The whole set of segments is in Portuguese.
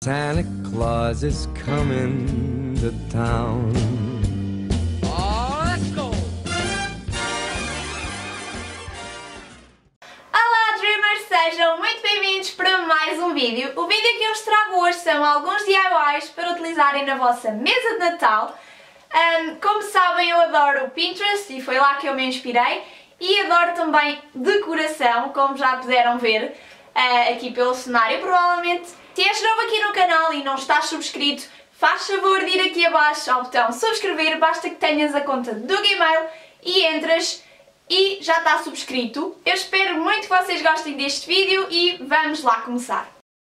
Santa Claus is coming to town. Oh, let's go! Olá, Dreamers! Sejam muito bem-vindos para mais um vídeo. O vídeo que eu vos trago hoje são alguns DIYs para utilizarem na vossa mesa de Natal. Como sabem, eu adoro o Pinterest e foi lá que eu me inspirei. E adoro também decoração, como já puderam ver aqui pelo cenário. Provavelmente, se és novo aqui no canal e não estás subscrito, faz favor de ir aqui abaixo ao botão subscrever, basta que tenhas a conta do Gmail e entras e já está subscrito. Eu espero muito que vocês gostem deste vídeo e vamos lá começar.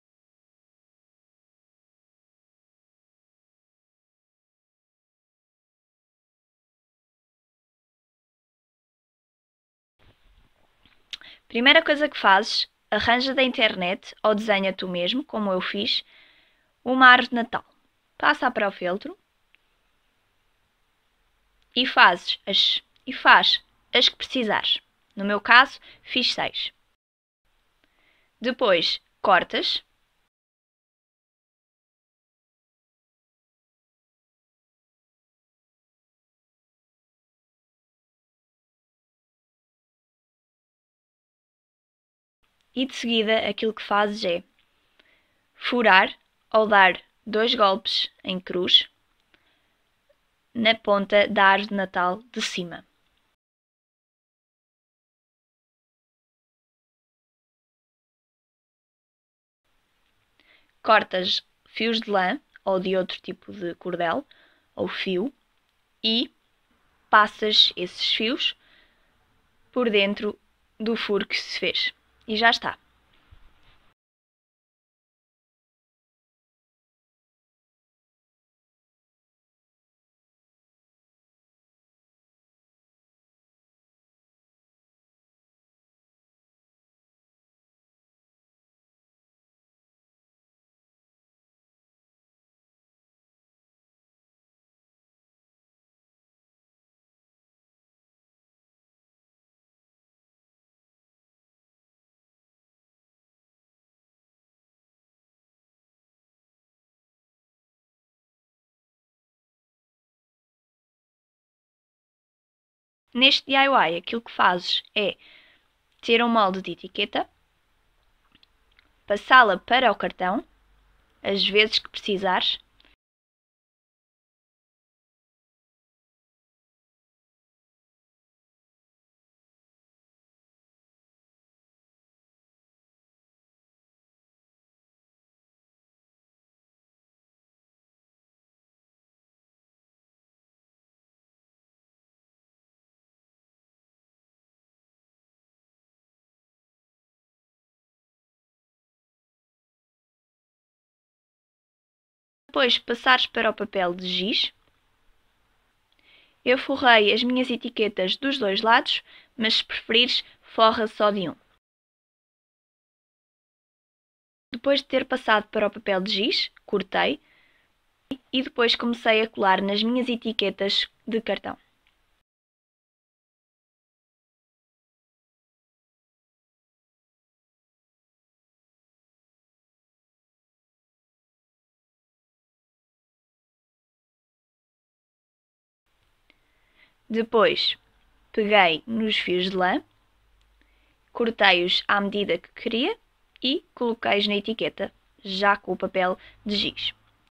Primeira coisa que fazes, arranja da internet ou desenha tu mesmo, como eu fiz, uma árvore de Natal. Passa para o feltro e faz as que precisares. No meu caso, fiz 6. Depois, cortas. E de seguida aquilo que fazes é furar ou dar 2 golpes em cruz na ponta da árvore de Natal de cima. Cortas fios de lã ou de outro tipo de cordel ou fio e passas esses fios por dentro do furo que se fez. E já está. Neste DIY, aquilo que fazes é ter um molde de etiqueta, passá-la para o cartão, as vezes que precisares, depois passares para o papel de giz. Eu forrei as minhas etiquetas dos dois lados, mas se preferires, forra só de um. Depois de ter passado para o papel de giz, cortei e depois comecei a colar nas minhas etiquetas de cartão. Depois, peguei nos fios de lã, cortei-os à medida que queria e coloquei-os na etiqueta, já com o papel de giz.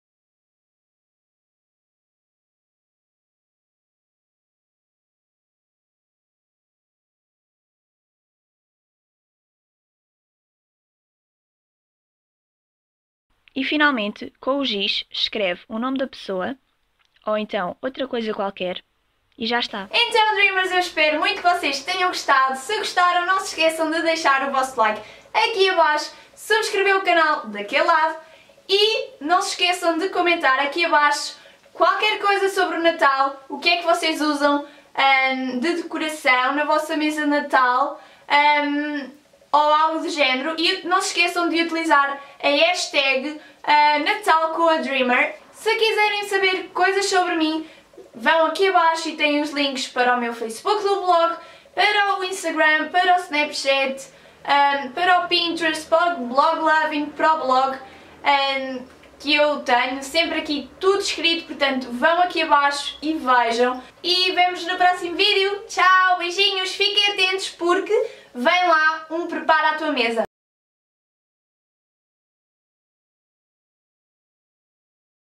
E finalmente, com o giz, escreve o nome da pessoa, ou então outra coisa qualquer, e já está. Então, Dreamers, eu espero muito que vocês tenham gostado. Se gostaram, não se esqueçam de deixar o vosso like aqui abaixo, subscrever o canal daquele lado e não se esqueçam de comentar aqui abaixo qualquer coisa sobre o Natal, o que é que vocês usam de decoração na vossa mesa de Natal ou algo do género. E não se esqueçam de utilizar a hashtag Natal com a Dreamer. Se quiserem saber coisas sobre mim, vão aqui abaixo e têm os links para o meu Facebook do blog, para o Instagram, para o Snapchat, para o Pinterest, para o Blog Loving, para o blog. que eu tenho, sempre aqui tudo escrito, portanto vão aqui abaixo e vejam. E vemos no próximo vídeo. Tchau, beijinhos, fiquem atentos porque vem lá um Prepara a Tua Mesa.